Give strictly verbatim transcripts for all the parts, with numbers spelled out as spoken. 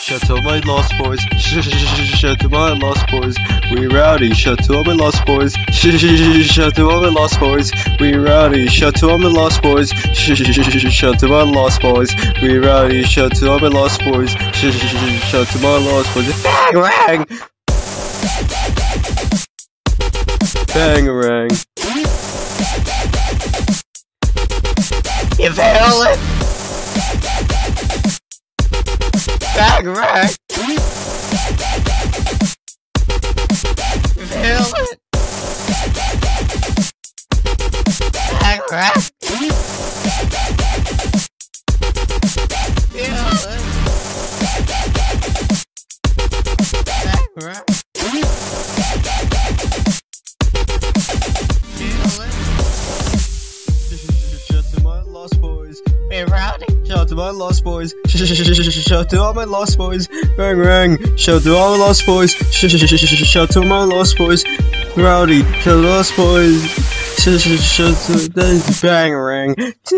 Shout to all my lost boys. Shout to my lost boys. We rowdy. Shout to all my lost boys. Shout to all my lost boys. We rowdy. Shout to all my lost boys. Shout to my lost boys. We rowdy. Shout to all my lost boys. Shout to my lost boys. Bangarang. Bangarang. You feel it? Bangarang. You feel it? Bangarang. Feel it? Bangarang. Boys, we're rowdy. Shout to my lost boys. Shout to all my lost boys. Bangarang. Shout to all my lost boys. Shout to my lost boys. Rowdy. Shout to lost boys. Shout to bangarang.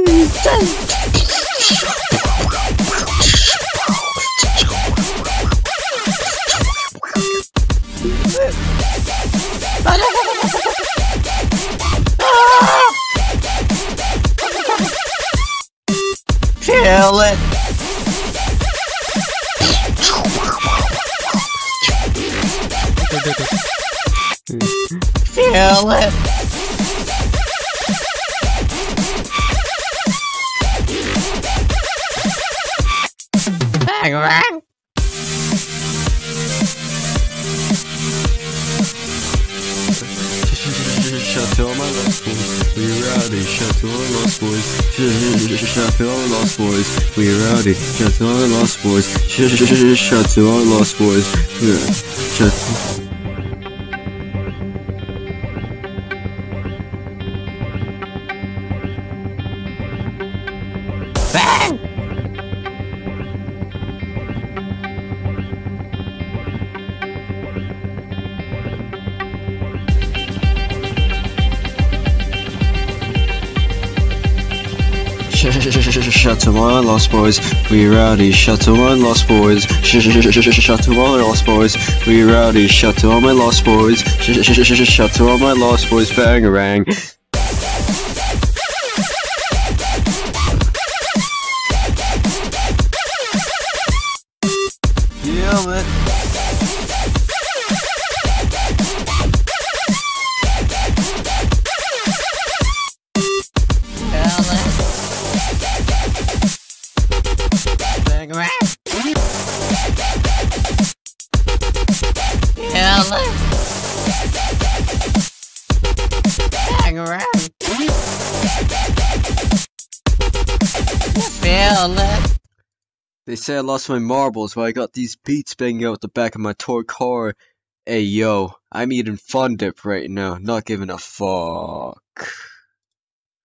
Feel it. Feel it. Bangarang. Shout to all my lost boys, we rowdy. Shout to all my lost boys. Shout to all my lost boys, we rowdy. Shout to all my lost boys. Shout to all my lost boys. Shout to Bang! Shout to my lost boys, we rowdy. Shout to my lost boys. Shout to all my lost boys, we rowdy. Shout to all my lost boys. Shout to all my lost boys. Bangarang. Feel it. Bangarang. Feel it. Bangarang. Feel it. They say I lost my marbles, but I got these beats banging out the back of my toy car. Hey yo, I'm eating fun dip right now, not giving a fuck.